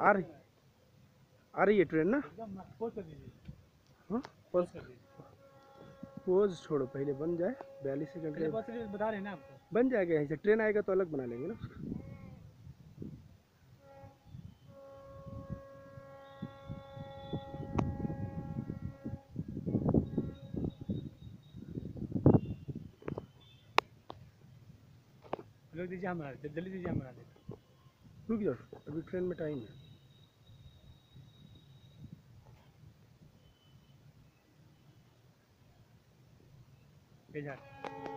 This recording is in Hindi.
आ रही आ रही है ट्रेन ना। पोज कर दीजिए। हाँ पोज छोड़ो, पहले बन जाए 42 सेकंड के बता रहे हैं ना आपको, बन जाएगा। यहीं से ट्रेन आएगा तो अलग बना लेंगे ना। लोग दीजिए, हम बना देते, जल्दी दीजिए, हम बना देते। रुक जाओ, अभी ट्रेन में टाइम है। भेजा